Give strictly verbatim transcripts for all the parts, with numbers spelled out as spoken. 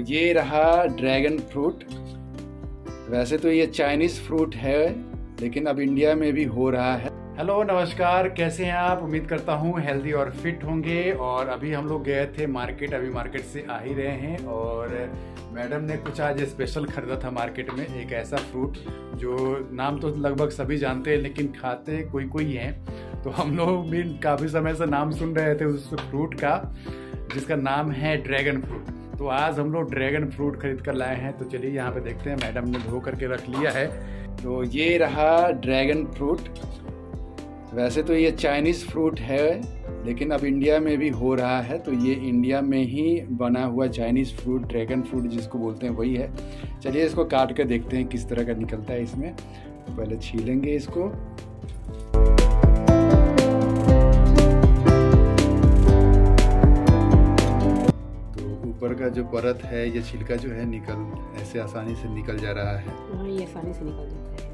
ये रहा dragon fruit. वैसे तो ये चाइनीज़ फ्रूट है, लेकिन अब इंडिया में भी हो रहा है। हेलो नमस्कार, कैसे हैं आप? उम्मीद करता हूँ हेल्दी और फिट होंगे। और अभी हम लोग गए थे मार्केट, अभी मार्केट से आ ही रहे हैं। और मैडम ने कुछ आज स्पेशल खरीदा था मार्केट में, एक ऐसा फ्रूट जो नाम तो लगभग सभी जानते हैं लेकिन खाते कोई कोई हैं। तो हम लोग भी काफ़ी समय से नाम सुन रहे थे उस फ्रूट का, जिसका नाम है ड्रैगन फ्रूट। तो आज हम लोग ड्रैगन फ्रूट खरीद कर लाए हैं। तो चलिए यहाँ पे देखते हैं, मैडम ने धो करके रख लिया है। तो ये रहा ड्रैगन फ्रूट। वैसे तो ये चाइनीज़ फ्रूट है, लेकिन अब इंडिया में भी हो रहा है। तो ये इंडिया में ही बना हुआ चाइनीज़ फ्रूट, ड्रैगन फ्रूट जिसको बोलते हैं, वही है। चलिए इसको काट कर देखते हैं किस तरह का निकलता है इसमें। तो पहले छीलेंगे इसको। तो ऊपर का जो परत है, ये छिलका जो है निकल ऐसे आसानी से निकल जा रहा है। हाँ, ये आसानी से निकल जाता है।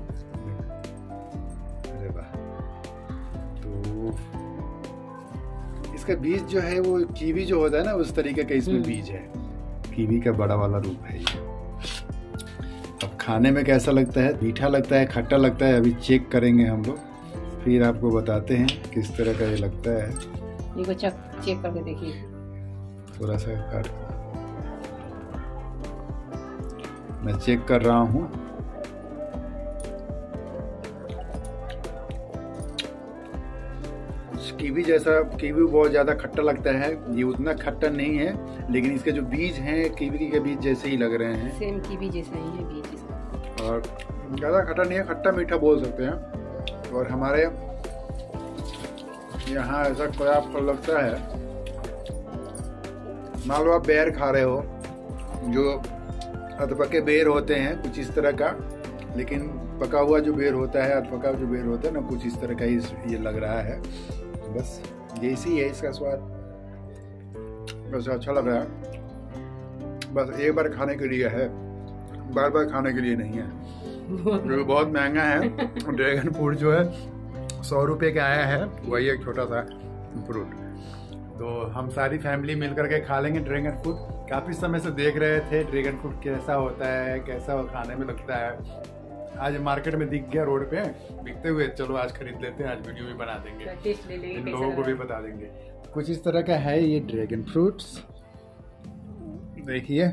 अरे वाह। तो इसका बीज जो है वो कीवी जो होता है ना, उस तरीके का इसमें बीज है। कीवी का बड़ा वाला रूप है ये। अब खाने में कैसा लगता है? मीठा लगता है, खट्टा लगता है, अभी चेक करेंगे हम लोग, फिर आपको बताते हैं किस तरह का ये लगता है। देखो, चेक चेक करके देखिए। थोड़ा सा काट मैं चेक कर रहा हूँ। कीवी जैसा, कीवी बहुत ज़्यादा खट्टा लगता है, ये उतना खट्टा नहीं है, लेकिन इसके जो बीज हैं कीवी के बीज जैसे ही लग रहे हैं। सेम कीवी जैसा ही है बीज। और ज़्यादा खट्टा नहीं है, खट्टा मीठा बोल सकते हैं। और हमारे यहाँ ऐसा कोई आपको लगता है, मान लो आप बेर खा रहे हो, जो अधपके बेर होते हैं कुछ इस तरह का, लेकिन पका हुआ जो बेर होता है, अधपका जो बेर होता है ना, कुछ इस तरह का ही ये लग रहा है। बस जैसी है इसका स्वाद, बस अच्छा लग रहा है। बस एक बार खाने के लिए है, बार बार खाने के लिए नहीं है। जो बहुत महंगा है ड्रैगन फ्रूट जो है, सौ रुपये का आया है, वही एक छोटा सा फ्रूट। तो हम सारी फैमिली मिल करके खा लेंगे ड्रैगन फ्रूट। काफ़ी समय से देख रहे थे ड्रैगन फ्रूट कैसा होता है, कैसा खाने में लगता है। आज मार्केट में दिख गया, रोड पे बिकते हुए, चलो आज खरीद लेते हैं, आज वीडियो भी बना देंगे, टेस्ट ले लेंगे, इन लोगों को भी बता देंगे। कुछ इस तरह का है ये ड्रैगन फ्रूट्स, देखिए।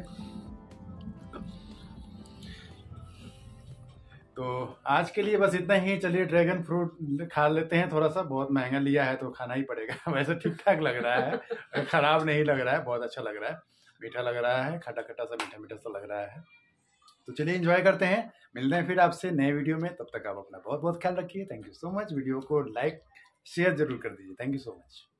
तो आज के लिए बस इतना ही। चलिए ड्रैगन फ्रूट खा लेते हैं। थोड़ा सा बहुत महंगा लिया है तो खाना ही पड़ेगा। वैसे ठीक ठाक लग रहा है, खराब नहीं लग रहा है, बहुत अच्छा लग रहा है, मीठा लग रहा है, खट्टा खट्टा सा मीठा मीठा सा लग रहा है। तो चलिए एंजॉय करते हैं, मिलते हैं फिर आपसे नए वीडियो में। तब तक आप अपना बहुत बहुत ख्याल रखिए। Thank you so much. Video को लाइक शेयर जरूर कर दीजिए। Thank you so much.